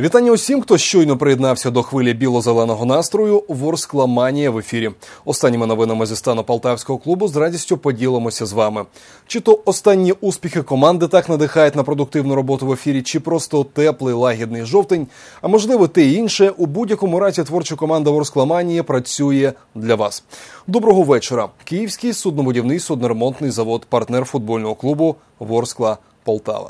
Вітання усім, хто щойно приєднався до хвилі біло-зеленого настрою. Ворскла Манія в ефірі. Останніми новинами зі стану полтавського клубу з радістю поділимося з вами. Чи то останні успіхи команди так надихають на продуктивну роботу в ефірі, чи просто теплий, лагідний жовтень, а можливо те і інше, у будь-якому разі творча команда Ворскла Манія працює для вас. Доброго вечора. Київський суднобудівний судноремонтний завод, партнер футбольного клубу Ворскла Полтава.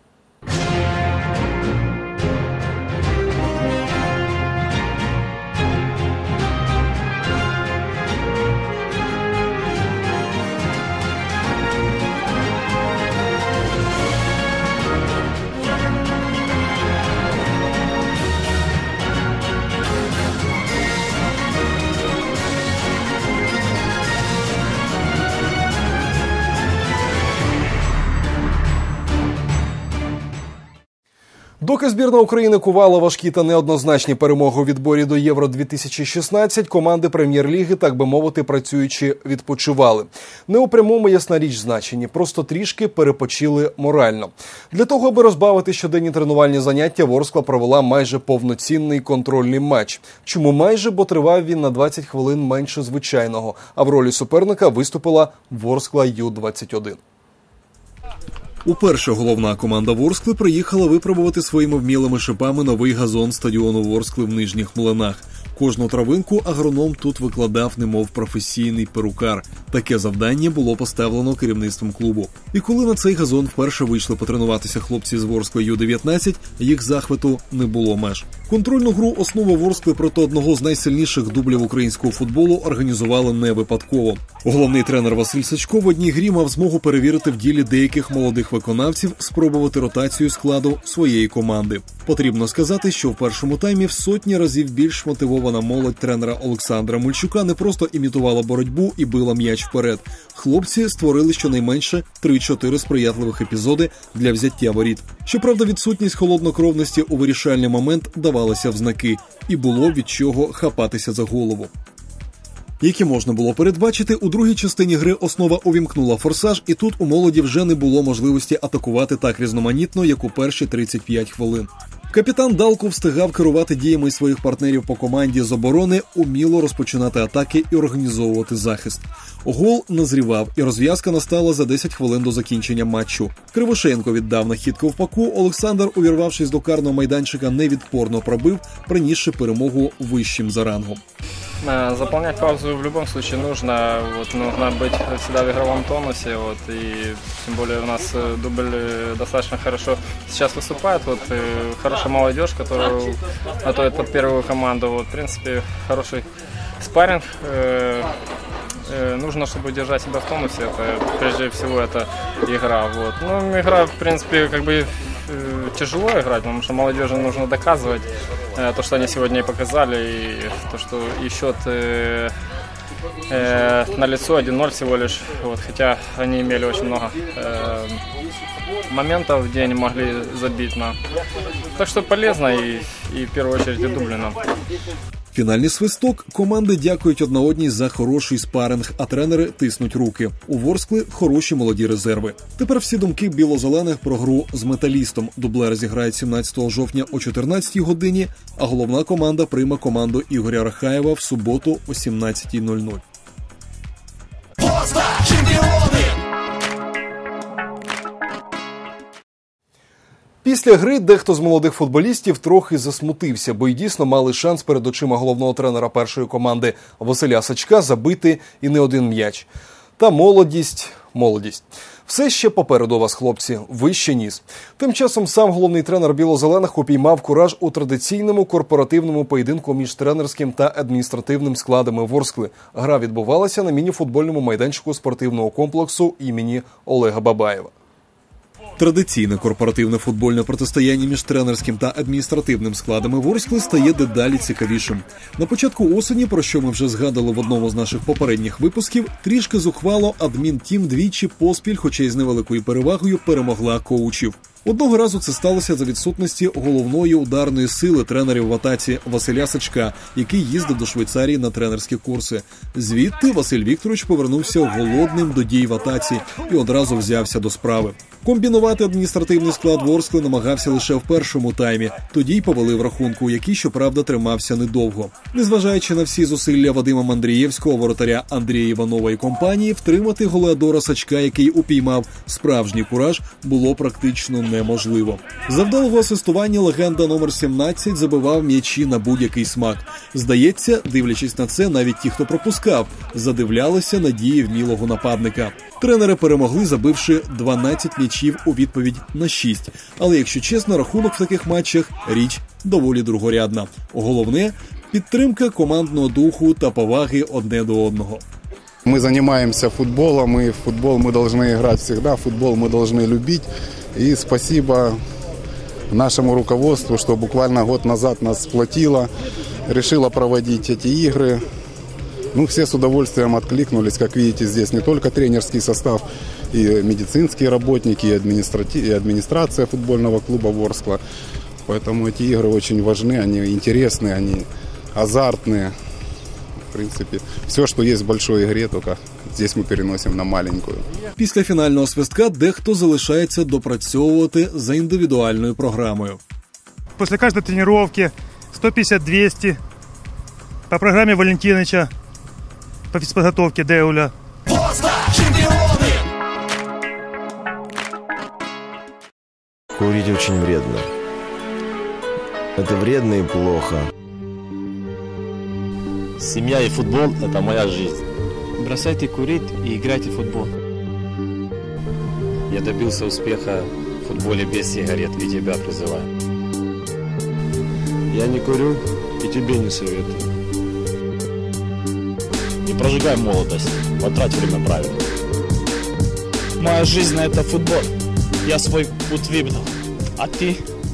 Доки збірна України кувала важкі та неоднозначні перемоги у відборі до Євро-2016, команди Прем'єр-ліги, так би мовити, працюючи, відпочивали. Не у прямому, ясна річ, значенні, просто трішки перепочили морально. Для того, аби розбавити щоденні тренувальні заняття, Ворскла провела майже повноцінний контрольний матч. Чому майже? Бо тривав він на 20 хвилин менше звичайного, а в ролі суперника виступила Ворскла Ю-21. Уперше головна команда Ворскли приїхала випробувати своїми вмілими шипами новий газон стадіону Ворскли в Нижніх Млинах. Кожну травинку агроном тут викладав немов професійний перукар. Таке завдання було поставлено керівництвом клубу. І коли на цей газон вперше вийшли потренуватися хлопці з Ворскли Ю-19, їх захвату не було меж. Контрольну гру «Основа Ворскли» проти одного з найсильніших дублів українського футболу організували не випадково. Головний тренер Василь Сачко в одній грі мав змогу перевірити в ділі деяких молодих виконавців, спробувати ротацію складу своєї команди. Потрібно сказати, що в першому таймі в сотні разів більш мотивована молодь тренера Олександра Мульчука не просто імітувала боротьбу і била м'яч вперед. Хлопці створили щонайменше 3-4 сприятливих епізоди для взяття воріт. Щоправда, відсутність холоднокровності у вирішальний момент давалася в знаки. І було від чого хапатися за голову. Які можна було передбачити, у другій частині гри «Основа» увімкнула форсаж, і тут у молоді вже не було можливості атакувати так різноманітно, як у перші 35 хвилин. Капітан Далко встигав керувати діями своїх партнерів по команді з оборони, уміло розпочинати атаки і організовувати захист. Гол назрівав, і розв'язка настала за 10 хвилин до закінчення матчу. Кривошеєнко віддав на хід Ковпаку, Олександр, увірвавшись до карного майданчика, невідпорно пробив, принісши перемогу вищим за рангом. Заполнять паузу в любом случае нужно. Нужно быть всегда в игровом тонусе. И тем более у нас дубль достаточно хорошо сейчас выступает. Хорошая молодежь, которая готовит под первую команду. В принципе, хороший спарринг. Нужно, чтобы держать себя в тонусе. Прежде всего, это игра. Игра, в принципе, тяжело играть, потому что молодежи нужно доказывать то, что они сегодня и показали, и то, что и счет на лицо 1-0 всего лишь, хотя они имели очень много моментов, где они могли забить нам. Так что полезно и в первую очередь и дубли нам. Фінальний свисток. Команди дякують одна одній за хороший спаринг, а тренери тиснуть руки. У Ворскли хороші молоді резерви. Тепер всі думки біло-зелених про гру з Металістом. Дублер зіграють 17 жовтня о 14 годині, а головна команда прийме команду Ігоря Рахаєва в суботу о 17:00. Після гри дехто з молодих футболістів трохи засмутився, бо й дійсно мали шанс перед очима головного тренера першої команди Василя Сачка забити і не один м'яч. Та молодість. Все ще попереду вас, хлопці, вище ніс. Тим часом сам головний тренер біло-зелених упіймав кураж у традиційному корпоративному поєдинку між тренерським та адміністративним складами Ворскли. Гра відбувалася на міні-футбольному майданчику спортивного комплексу імені Олега Бабаєва. Традиційне корпоративне футбольне протистояння між тренерським та адміністративним складами Ворскли стає дедалі цікавішим. На початку осені, про що ми вже згадали в одному з наших попередніх випусків, трішки зухвало адмінтім двічі поспіль, хоча й з невеликою перевагою, перемогла коучів. Одного разу це сталося за відсутності головної ударної сили тренерів в атаці Василя Сачка, який їздив до Швейцарії на тренерські курси. Звідти Василь Вікторович повернувся голодним до дій в атаці і одразу взявся до справи. Комбінувати адміністративний склад Ворскли намагався лише в першому таймі. Тоді й повалив рахунку, який, щоправда, тримався недовго. Незважаючи на всі зусилля Вадима Мандрієвського, воротаря Андрія Іванова і компанії, втримати голеадора Сачка, який упіймав справжній кураж, було практично неможливо. За вдалого асистування легенда номер 17 забивав м'ячі на будь-який смак. Здається, дивлячись на це, навіть ті, хто пропускав, задивлялися на дії вмілого нападника. Тренери перемогли, забивши 12 м'ячів у відповідь на 6. Але, якщо чесно, рахунок в таких матчах – річ доволі другорядна. Головне – підтримка командного духу та поваги одне до одного. Мы занимаемся футболом, и в футбол мы должны играть всегда, футбол мы должны любить. И спасибо нашему руководству, что буквально год назад нас сплотило, решило проводить эти игры. Ну, все с удовольствием откликнулись. Как видите, здесь не только тренерский состав, и медицинские работники, и администрация футбольного клуба «Ворскла». Поэтому эти игры очень важны, они интересные, они азартные. В принципі, все, що є в большой ігрі, тільки здесь ми переносимо на маленьку. Після фінального свистка дехто залишається допрацьовувати за індивідуальною програмою. Після кожної тренування 150-200 по програмі Валентиновича, по фізпідготовці Деуля. Курить очень вредно. Это вредно и плохо. Семья и футбол – это моя жизнь. Бросайте курить и играйте в футбол. Я добился успеха в футболе без сигарет и тебя призываю. Я не курю и тебе не советую. Не прожигай молодость, потрать время правильно. Моя жизнь – это футбол. Я свой путь выбрал. А ты?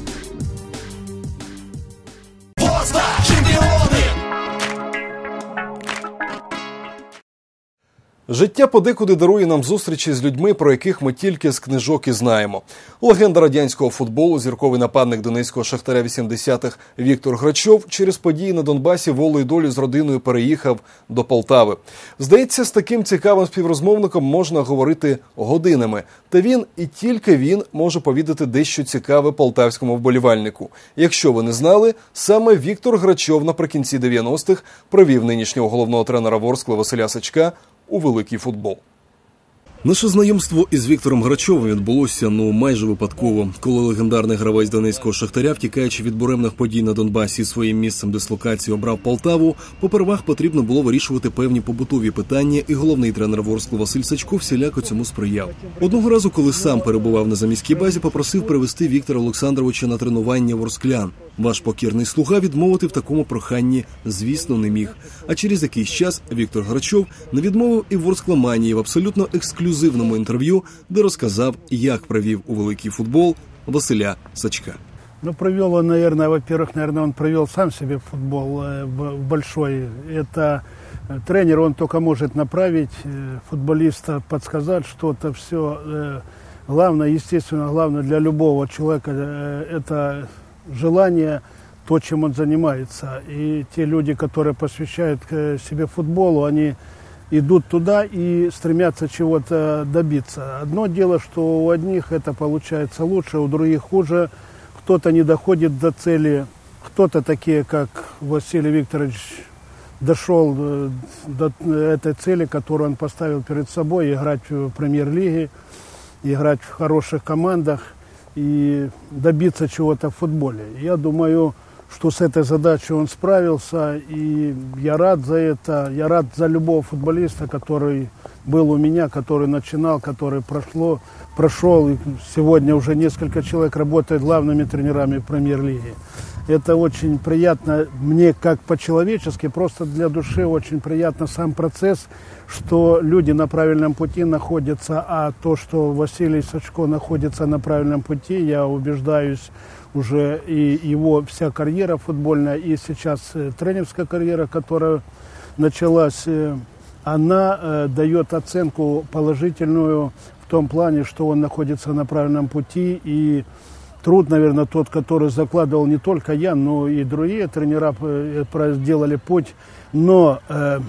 Життя подекуди дарує нам зустрічі з людьми, про яких ми тільки з книжок і знаємо. Легенда радянського футболу, зірковий нападник донецького «Шахтаря» 80-х Віктор Грачов через події на Донбасі волею долі з родиною переїхав до Полтави. Здається, з таким цікавим співрозмовником можна говорити годинами. Та він і тільки він може повідати дещо цікаве полтавському вболівальнику. Якщо ви не знали, саме Віктор Грачов наприкінці 90-х провів нинішнього головного тренера Ворскли Василя Сачка у великий футбол. Наше знайомство із Віктором Грачовим відбулося майже випадково, коли легендарний гравець донецького «Шахтаря», втікаючи від буремних подій на Донбасі, своїм місцем дислокації обрав Полтаву, попервах потрібно було вирішувати певні побутові питання, і головний тренер Ворскли Василь Сачко всіляко цьому сприяв. Одного разу, коли сам перебував на заміській базі, попросив привезти Віктора Олександровича на тренування ворсклян. Ваш покірний слуга відмовити в такому проханні, звісно, не міг. А через якийсь час Віктор Грачов не відмовив і ворскламанії в абсолютно ексклюзивному інтерв'ю, де розказав, як провів у великий футбол Василя Сачка. Провел он, наверное, во-первых, он провел сам себе футбол большой. Это тренер, он только может направить футболиста, подсказать что-то, все. Главное, естественно, главное для любого человека это желание, то, чем он занимается. И те люди, которые посвящают себе футболу, они идут туда и стремятся чего-то добиться. Одно дело, что у одних это получается лучше, у других хуже. Кто-то не доходит до цели, кто-то такие, как Василий Викторович, дошел до этой цели, которую он поставил перед собой, играть в премьер-лиге, играть в хороших командах и добиться чего-то в футболе. Я думаю, что с этой задачей он справился, и я рад за это. Я рад за любого футболиста, который был у меня, который начинал, который прошел. И сегодня уже несколько человек работают главными тренерами премьер-лиги. Это очень приятно мне, как по-человечески, просто для души очень приятно сам процесс, что люди на правильном пути находятся, а то, что Василий Сачко находится на правильном пути, я убеждаюсь, уже и его вся карьера футбольная, и сейчас тренерская карьера, которая началась, она дает оценку положительную в том плане, что он находится на правильном пути. И труд, наверное, тот, который закладывал не только я, но и другие тренера сделали путь. Но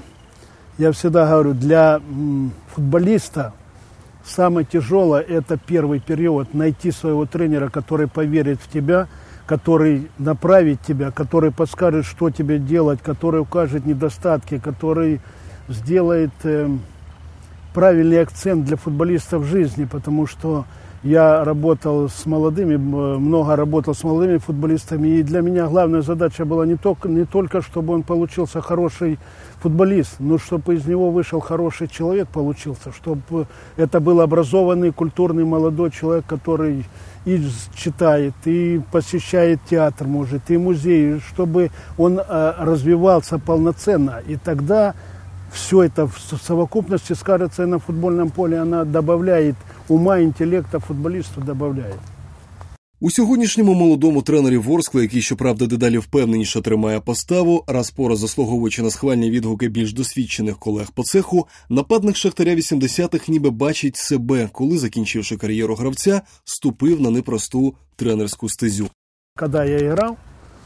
я всегда говорю, для футболиста самое тяжелое – это первый период. Найти своего тренера, который поверит в тебя, который направит тебя, который подскажет, что тебе делать, который укажет недостатки, который сделает правильный акцент для футболиста в жизни, потому что я работал с молодыми, много работал с молодыми футболистами, и для меня главная задача была не только чтобы он получился хороший футболист, но чтобы из него вышел хороший человек, получился, чтобы это был образованный, культурный молодой человек, который и читает, и посещает театр, может, и музей, чтобы он развивался полноценно, и тогда все это в совокупности скажется и на футбольном поле, она добавляет ума, інтелекту футболісту добавляє. У сьогоднішньому молодому тренері Ворскли, який, щоправда, дедалі впевненіше тримає поставу, раз по раз заслуговуючи на схвальні відгуки більш досвідчених колег по цеху, нападник Шахтаря 80-х ніби бачить себе, коли, закінчивши кар'єру гравця, ступив на непросту тренерську стезю. Коли я грав,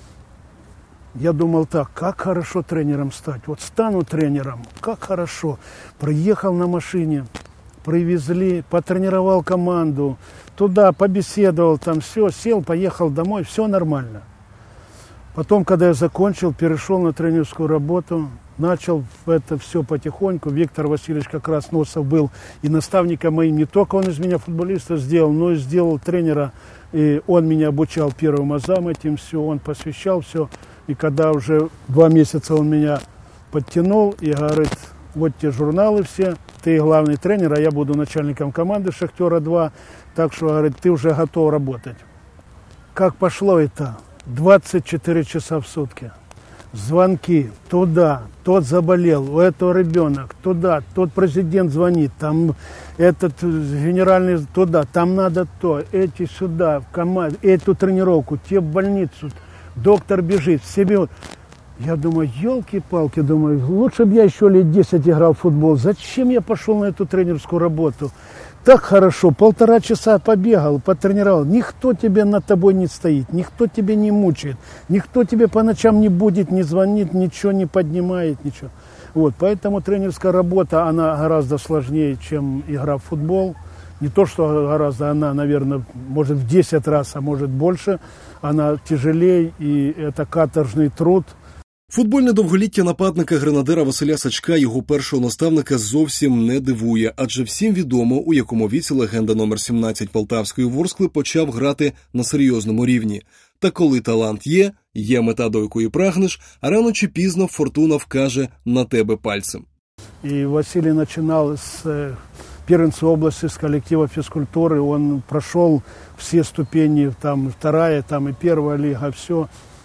я думал так, как хорошо тренером стать. Вот стану тренером, как хорошо. Приехал на машине, привезли, потренировал команду, туда побеседовал, там все, сел, поехал домой, все нормально. Потом, когда я закончил, перешел на тренерскую работу, начал это все потихоньку. Виктор Васильевич как раз Носов был и наставником моим. Не только он из меня футболиста сделал, но и сделал тренера. И он меня обучал первым азам этим, все, он посвящал все. И когда уже 2 месяца он меня подтянул и говорит, вот те журналы все, ты главный тренер, а я буду начальником команды «Шахтера-2», так что, говорит, ты уже готов работать. Как пошло это? 24 часа в сутки. Звонки туда, тот заболел, у этого ребенок, туда, тот президент звонит, там этот генеральный туда, там надо то, эти сюда, в команду, эту тренировку, те в больницу, доктор бежит, себе. Я думаю, елки-палки, думаю, лучше бы я еще лет 10 играл в футбол. Зачем я пошел на эту тренерскую работу? Так хорошо, 1,5 часа побегал, потренировал. Никто тебе над тобой не стоит, никто тебя не мучает, никто тебе по ночам не будет, не звонит, ничего не поднимает, ничего. Вот, поэтому тренерская работа, она гораздо сложнее, чем игра в футбол. Не то, что гораздо, она, наверное, может в 10 раз, а может больше. Она тяжелее, и это каторжный труд. Футбольне довголіття нападника гренадера Василя Сачка, його першого наставника, зовсім не дивує, адже всім відомо, у якому віці легенда номер 17 Полтавської Ворскли почав грати на серйозному рівні. Та коли талант є мета, до якої прагнеш, а рано чи пізно фортуна вкаже на тебе пальцем. И Василий начинал с Первенской области, с коллектива физкультуры, он прошел все ступени, там 2-я, там и 1-я лига, все.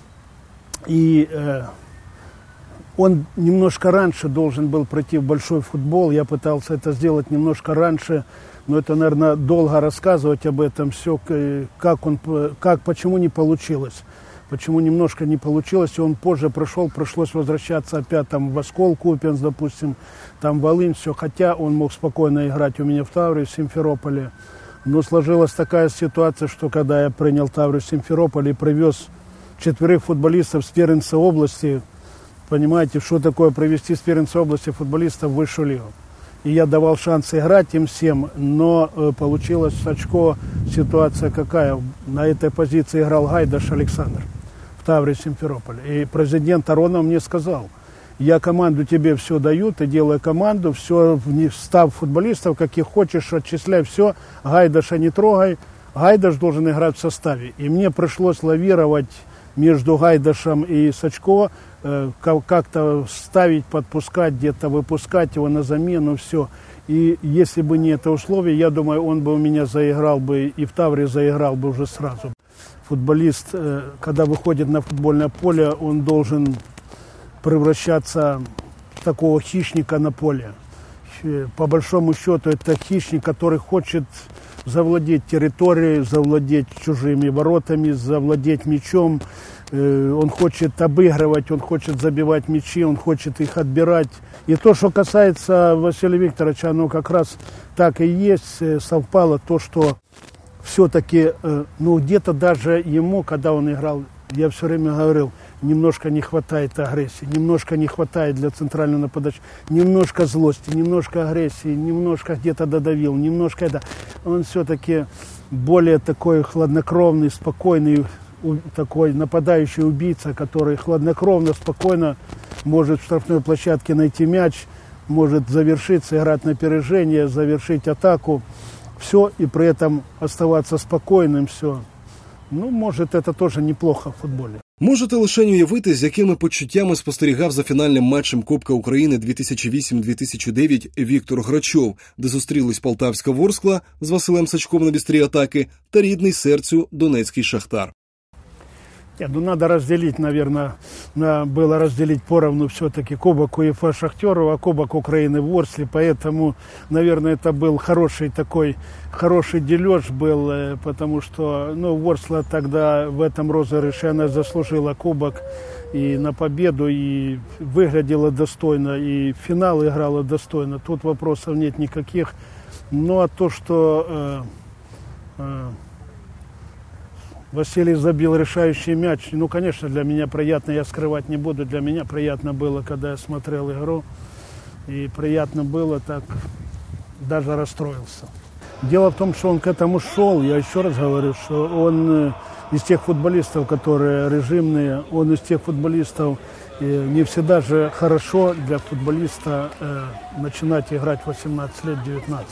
И он немножко раньше должен был пройти в большой футбол. Я пытался это сделать немножко раньше, но это, наверное, долго рассказывать об этом все, почему не получилось. Почему немножко не получилось, и он позже прошел, пришлось возвращаться опять там в Оскол, Купенс, допустим, там Волынь, все. Хотя он мог спокойно играть у меня в Таврии, в Симферополе. Но сложилась такая ситуация, что когда я принял Таврию, Симферополь и привез 4 футболистов с Пермской области, понимаете, что такое привезти с Пермской области футболистов в высшую лигу. И я давал шанс играть им всем, но получилась с Сачко ситуация какая. На этой позиции играл Гайдаш Александр в Таврии, Симферополе. И президент Аронов мне сказал, я команду тебе все даю, ты делай команду, все, став футболистов, каких хочешь, отчисляй все, Гайдаша не трогай, Гайдаш должен играть в составе. И мне пришлось лавировать между Гайдашем и Сачко, как-то ставить, подпускать, где-то выпускать его на замену, все. И если бы не это условие, я думаю, он бы у меня заиграл бы, и в Тавре заиграл бы уже сразу. Футболист, когда выходит на футбольное поле, он должен превращаться в такого хищника на поле. По большому счету, это хищник, который хочет завладеть территорией, завладеть чужими воротами, завладеть мячом, он хочет обыгрывать, он хочет забивать мячи, он хочет их отбирать. И то, что касается Василия Викторовича, оно как раз так и есть, совпало то, что все-таки, ну, где-то даже ему, когда он играл, я все время говорил, немножко не хватает агрессии, немножко не хватает для центрального нападающего, немножко злости, немножко агрессии, немножко где-то додавил, немножко это. Он все-таки более такой хладнокровный, спокойный, такой нападающий убийца, который хладнокровно, спокойно может в штрафной площадке найти мяч, может завершиться, играть на опережение, завершить атаку, все, и при этом оставаться спокойным, все. Ну, може, це теж неплохо в футболі. Можете лише уявити, з якими почуттями спостерігав за фінальним матчем Кубка України 2008-2009 Віктор Грачов, де зустрілись полтавська Ворскла з Василем Сачком на бістрі атаки та рідний серцю донецький Шахтар. Ну, надо разделить, наверное, было разделить поровну все-таки Кубок УЕФА Шахтеру, а Кубок Украины в Ворсле, поэтому, наверное, это был хороший дележ был, потому что, ну, Ворсла тогда в этом розыгрыше, она заслужила Кубок и на победу, и выглядела достойно, и финал играла достойно, тут вопросов нет никаких, ну, а то, что Василий забил решающий мяч. Ну, конечно, для меня приятно, я скрывать не буду, для меня приятно было, когда я смотрел игру. И приятно было, так даже расстроился. Дело в том, что он к этому шел, я еще раз говорю, что он из тех футболистов, которые режимные, он из тех футболистов, не всегда же хорошо для футболиста начинать играть 18 лет, 19.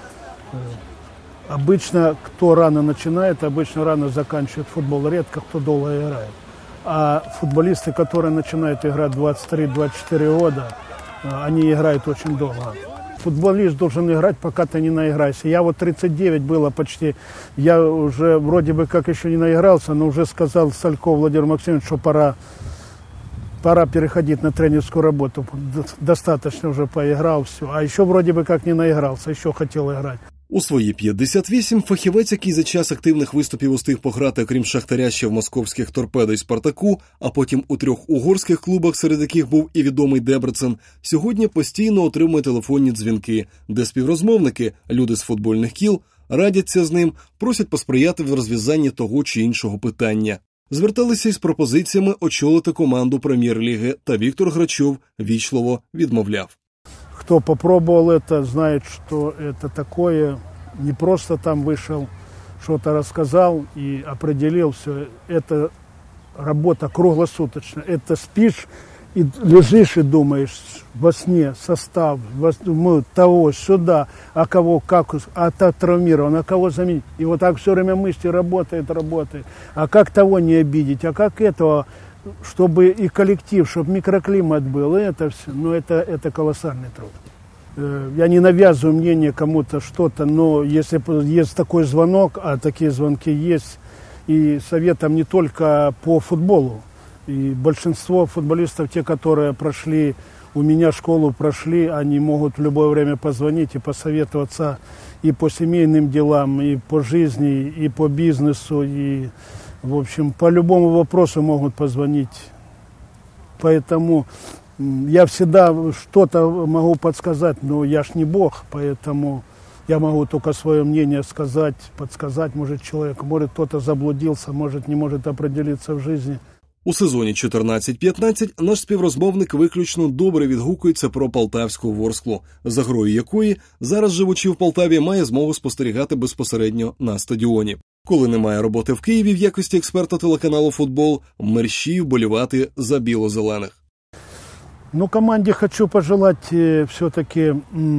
Обычно, кто рано начинает, обычно рано заканчивает футбол. Редко кто долго играет. А футболисты, которые начинают играть 23-24 года, они играют очень долго. Футболист должен играть, пока ты не наиграешься. Я вот 39 было почти. Я уже вроде бы как еще не наигрался, но уже сказал Сальков Владимир Максимович, что пора переходить на тренерскую работу. Достаточно уже поиграл, все. А еще вроде бы как не наигрался, еще хотел играть. У свої 58 фахівець, який за час активних виступів устиг пограти, окрім Шахтаря, ще в московських «Торпедо» і «Спартаку», а потім у 3 угорських клубах, серед яких був і відомий Дебрецен, сьогодні постійно отримує телефонні дзвінки, де співрозмовники, люди з футбольних кіл, радяться з ним, просять посприяти в розв'язанні того чи іншого питання. Зверталися із пропозиціями очолити команду прем'єр-ліги, та Віктор Грачов вічливо відмовляв. Кто попробовал это, знает, что это такое. Не просто там вышел, что-то рассказал и определил все. Это работа круглосуточная. Это спишь и лежишь и думаешь во сне состав, того, сюда, а кого, как, а та травмирован, а кого заменить. И вот так все время мысли работает. А как того не обидеть, а как этого, чтобы и коллектив, чтобы микроклимат был, и это все. Но это колоссальный труд. Я не навязываю мнение кому-то что-то, но если есть такой звонок, а такие звонки есть, и советом не только по футболу, и большинство футболистов, те, которые прошли, у меня школу прошли, они могут в любое время позвонить и посоветоваться и по семейным делам, и по жизни, и по бизнесу, и, в общем, по любому вопросу могут позвонить. Поэтому я всегда что-то могу подсказать, но я ж не Бог, поэтому я могу только свое мнение сказать, подсказать, может, человеку, может, кто-то заблудился, может, не может определиться в жизни. У сезоні 14-15 наш співрозмовник виключно добре відгукується про полтавську Ворсклу, за грою якої зараз, живучи в Полтаві, має змогу спостерігати безпосередньо на стадіоні. Коли немає роботи в Києві в якості експерта телеканалу «Футбол», мерщій вболівати за біло-зелених. Ну, команде хочу пожелать все-таки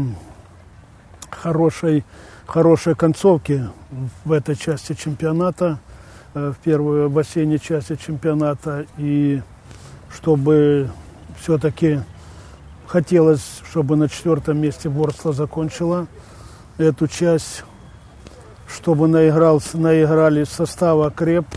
хорошей концовки в этой части чемпионата, в осенней части чемпионата, и чтобы все-таки хотелось, чтобы на 4-м месте Ворскла закончила эту часть, чтобы наиграли состав окреп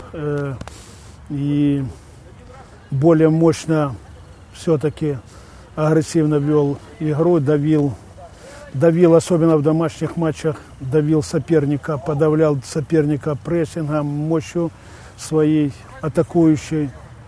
и более мощно все-таки агрессивно вел игру, давил, особенно в домашних матчах, давил соперника, подавлял соперника прессингом, мощью своей атакующей.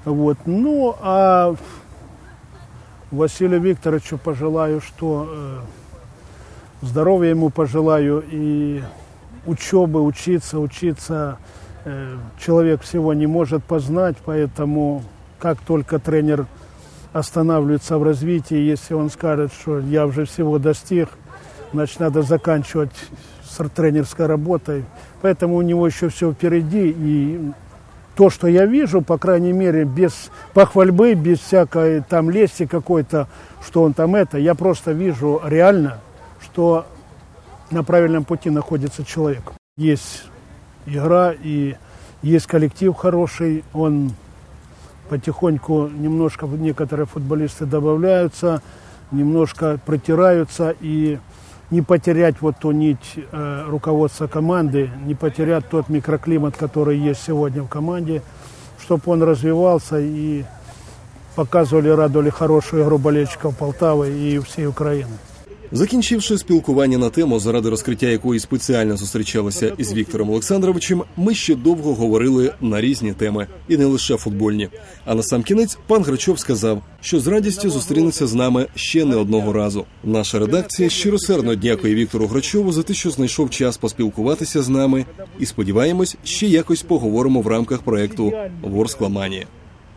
Вот. Ну, а Василию Викторовичу пожелаю, что здоровья ему пожелаю и учебы, учиться. Человек всего не может познать, поэтому как только тренер останавливается в развитии, если он скажет, что я уже всего достиг, значит, надо заканчивать с тренерской работой. Поэтому у него еще все впереди. И то, что я вижу, по крайней мере, без похвальбы, без всякой там лести какой-то, что он там это, я просто вижу реально, что на правильном пути находится человек. Есть игра и есть коллектив хороший, он потихоньку немножко, некоторые футболисты добавляются, немножко протираются, и не потерять вот ту нить руководства команды, не потерять тот микроклимат, который есть сегодня в команде, чтобы он развивался и показывали, радовали хорошую игру болельщиков Полтави і всієї України. Закінчивши спілкування на тему, заради розкриття якої спеціально зустрічалися із Віктором Олександровичем, ми ще довго говорили на різні теми, і не лише футбольні. А насамкінець пан Грачов сказав, що з радістю зустрінеться з нами ще не одного разу. Наша редакція щиросердно дякує Віктору Грачову за те, що знайшов час поспілкуватися з нами, і сподіваємось, ще якось поговоримо в рамках проєкту «Ворскла-манія».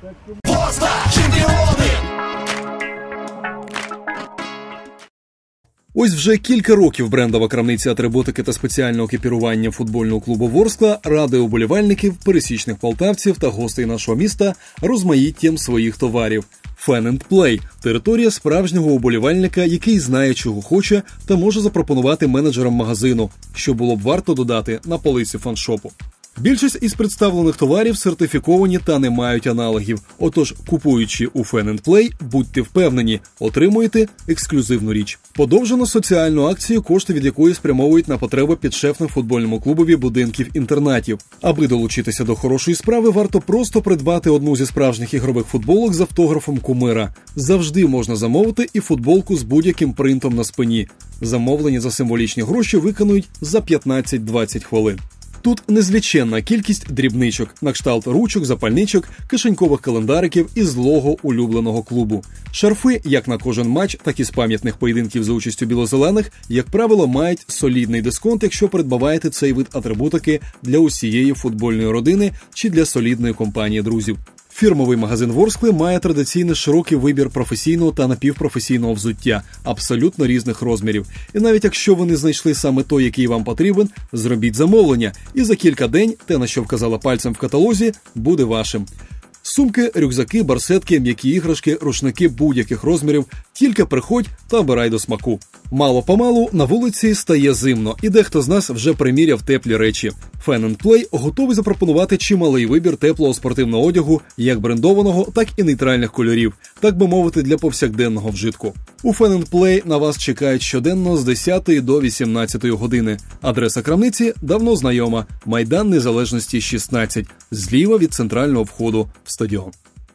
Ось вже кілька років брендова крамниця атрибутики та спеціального екіпірування футбольного клубу «Ворскла» радує уболівальників, пересічних полтавців та гостей нашого міста розмаїттям своїх товарів. Fan & Play – територія справжнього уболівальника, який знає, чого хоче та може запропонувати менеджерам магазину, що було б варто додати на полиці фаншопу. Більшість із представлених товарів сертифіковані та не мають аналогів. Отож, купуючи у Fan & Play, будьте впевнені, отримуєте ексклюзивну річ. Подовжено соціальну акцію, кошти від якої спрямовують на потреби підшефним футбольному клубові будинків-інтернатів. Аби долучитися до хорошої справи, варто просто придбати одну зі справжніх ігрових футболок з автографом кумира. Завжди можна замовити і футболку з будь-яким принтом на спині. Замовлення за символічні гроші виконують за 15-20 хвилин. Тут незвичайна кількість дрібничок, на кшталт ручок, запальничок, кишенькових календариків із лого улюбленого клубу. Шарфи, як на кожен матч, так і з пам'ятних поєдинків за участю білозелених, як правило, мають солідний дисконт, якщо придбаваєте цей вид атрибутики для усієї футбольної родини чи для солідної компанії друзів. Фірмовий магазин «Ворскли» має традиційний широкий вибір професійного та напівпрофесійного взуття, абсолютно різних розмірів. І навіть якщо ви не знайшли саме той, який вам потрібен, зробіть замовлення, і за кілька день те, на що вказала пальцем в каталозі, буде вашим. Сумки, рюкзаки, барсетки, м'які іграшки, рушники будь-яких розмірів – тільки приходь та обирай до смаку. Мало-помалу на вулиці стає зимно, і дехто з нас вже приміряв теплі речі. Fan & Play готовий запропонувати чималий вибір теплого спортивного одягу, як брендованого, так і нейтральних кольорів, так би мовити, для повсякденного вжитку. У Fan & Play на вас чекають щоденно з 10 до 18 години. Адреса крамниці давно знайома – Майдан Незалежності 16, зліва від центрального входу в стадіон.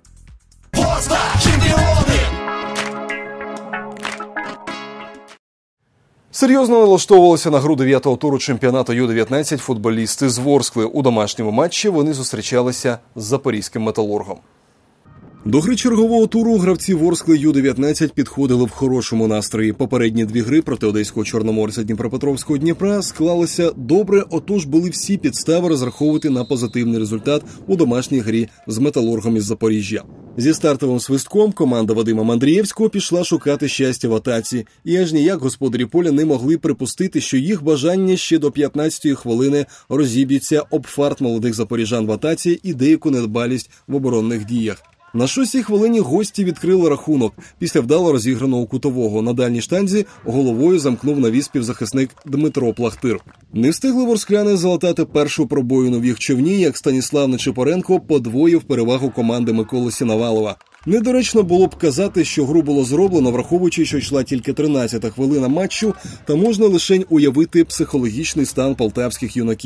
Серйозно налаштовувалися на гру 9-го туру чемпіонату Ю-19 футболісти з Ворскли. У домашньому матчі вони зустрічалися з запорізьким «Металургом». До гри чергового туру гравці Ворскли Ю-19 підходили в хорошому настрої. Попередні дві гри проти одеського Чорноморця, Дніпропетровського Дніпра склалися добре, отож були всі підстави розраховувати на позитивний результат у домашній грі з «Металургом» із Запоріжжя. Зі стартовим свистком команда Вадима Мандрієвського пішла шукати щастя в атаці. І аж ніяк господарі поля не могли припустити, що їх бажання ще до 15-ї хвилини розіб'ються об фарт молодих запоріжан в атаці і деяку недбалість в оборонних діях. На 6-й хвилині гості відкрили рахунок. Після вдало розіграного кутового на дальній штанзі головою замкнув навіс півзахисник Дмитро Плахтир. Не встигли ворскляни залатати першу пробоїну в їх човні, як Станіслав Нечипоренко подвоїв перевагу команди Миколи Сіновалова. Недоречно було б казати, що гру було зроблено, враховуючи, що йшла тільки 13-та хвилина матчу, та можна лише уявити психологічний стан полтавських юнаків.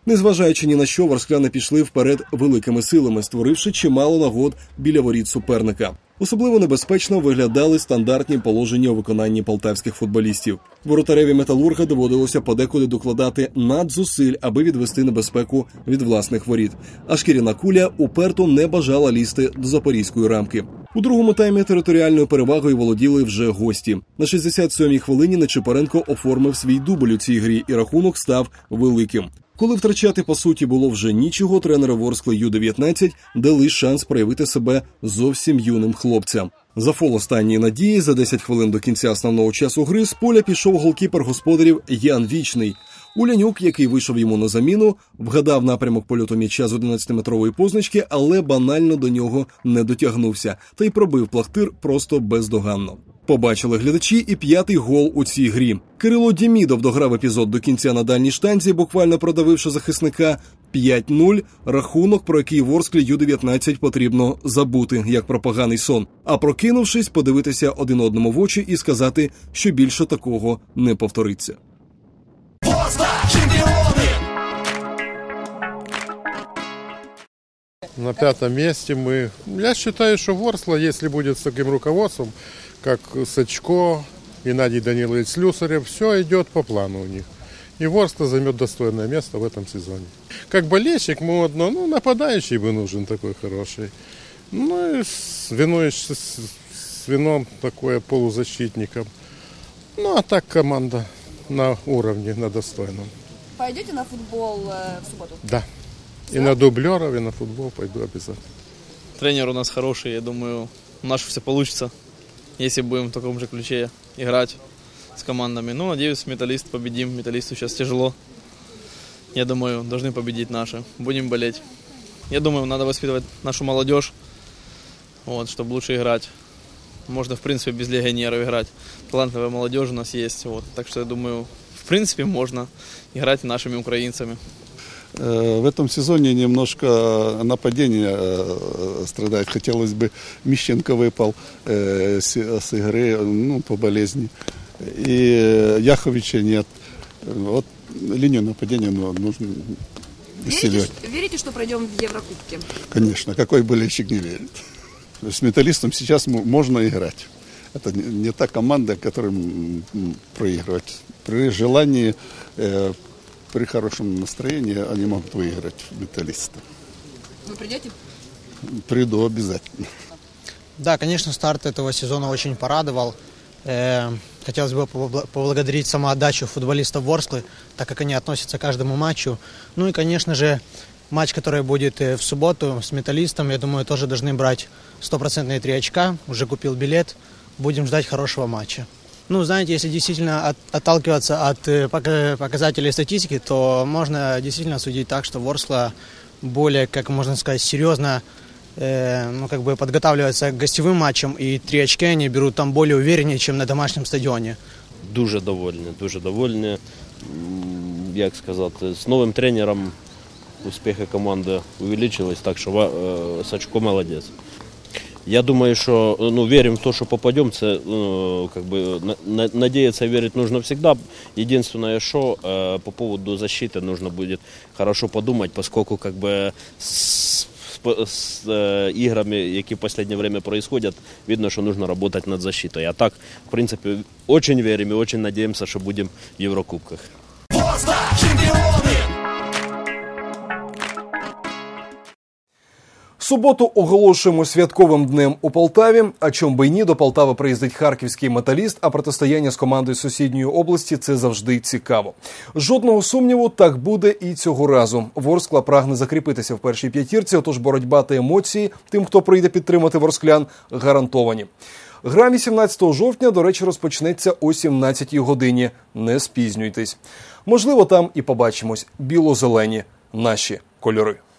Незважаючи ні на що, ворскляни пішли вперед великими силами, створивши чимало нагод біля воріт суперника. Особливо небезпечно виглядали стандартні положення у виконанні полтавських футболістів. Воротареві «Металурга» доводилося подекуди докладати надзусиль, аби відвести небезпеку від власних воріт. А шкіряна куля уперто не бажала лізти до запорізької рамки. У другому таймі територіальною перевагою володіли вже гості. На 67-й хвилині Нечипоренко оформив свій дубль у цій грі, і рахунок став великим. Коли втрачати, по суті, було вже нічого, тренери Ворскли Ю-19 дали шанс проявити себе зовсім юним хлопцям. За фол останньої надії, за 10 хвилин до кінця основного часу гри, з поля пішов голкіпер господарів Ян Вічний. Улянюк, який вийшов йому на заміну, вгадав напрямок польоту м'яча з 11-метрової позначки, але банально до нього не дотягнувся, та й пробив плахтир просто бездоганно. Побачили глядачі і 5-й гол у цій грі. Кирило Дємідов дограв епізод до кінця на дальній штанзі, буквально продавивши захисника. 5-0 – рахунок, про який Ворсклі Ю-19 потрібно забути, як про поганий сон. А прокинувшись, подивитися один одному в очі і сказати, що більше такого не повториться. На 5-м месте мы. Я считаю, что Ворскла, если будет с таким руководством, как Сачко, Геннадий Данилович Слюсарев, все идет по плану у них. И Ворскла займет достойное место в этом сезоне. Как болельщик, нападающий бы нужен такой хороший. Ну и с вином такое полузащитником. Ну а так команда на уровне, на достойном. Пойдете на футбол в субботу? Да. И на дублеров, и на футбол пойду обязательно. Тренер у нас хороший, я думаю, у нас все получится, если будем в таком же ключе играть с командами. Ну, надеюсь, Металлист победим. Металлисту сейчас тяжело. Я думаю, должны победить наши. Будем болеть. Я думаю, надо воспитывать нашу молодежь, чтобы лучше играть. Можно, в принципе, без легионеров играть. Талантливая молодежь у нас есть. Так что, я думаю, в принципе, можно играть нашими украинцами. В этом сезоне немножко нападение страдает. Хотелось бы, Мищенко выпал с игры по болезни. И Яховича нет. Вот линию нападения нужно усиливать. Верите, что пройдем в Еврокубке? Конечно. Какой болельщик не верит? С Металлистом сейчас можно играть. Это не та команда, которым проигрывать. При желании, при хорошем настроении они могут выиграть Металлиста. Вы придете? Приду обязательно. Да, конечно, старт этого сезона очень порадовал. Хотелось бы поблагодарить самоотдачу футболистов Ворсклы, так как они относятся к каждому матчу. Ну и, конечно же, матч, который будет в субботу с Металлистом, я думаю, тоже должны брать 100% 3 очка. Уже купил билет. Будем ждать хорошего матча. Ну, знаете, если действительно отталкиваться от показателей статистики, то можно действительно судить так, что Ворскла более, как можно сказать, серьезно подготавливается к гостевым матчам, и 3 очки они берут там более увереннее, чем на домашнем стадионі. Дуже довольні. Як сказати, з новим тренером успіхи команди увеличились, так що Сачко молодець. Я думаю, что верим в то, что попадем. Надеяться и верить нужно всегда. Единственное, что по поводу защиты нужно будет хорошо подумать, поскольку с играми, які в последнее время происходят, видно, что нужно работать над защитой. А так, в принципе, очень верим и очень надеемся, что будем в Еврокубках. Суботу оголошуємо святковим днем у Полтаві, а чом би й ні, до Полтави приїздить харківський Металіст, а протистояння з командою сусідньої області – це завжди цікаво. Жодного сумніву, так буде і цього разу. Ворскла прагне закріпитися в першій п'ятірці, отож боротьба та емоції тим, хто прийде підтримати ворсклян, гарантовані. Гра 18 жовтня, до речі, розпочнеться о 17-й годині. Не спізнюйтесь. Можливо, там і побачимось. Біло-зелені – наші кольори.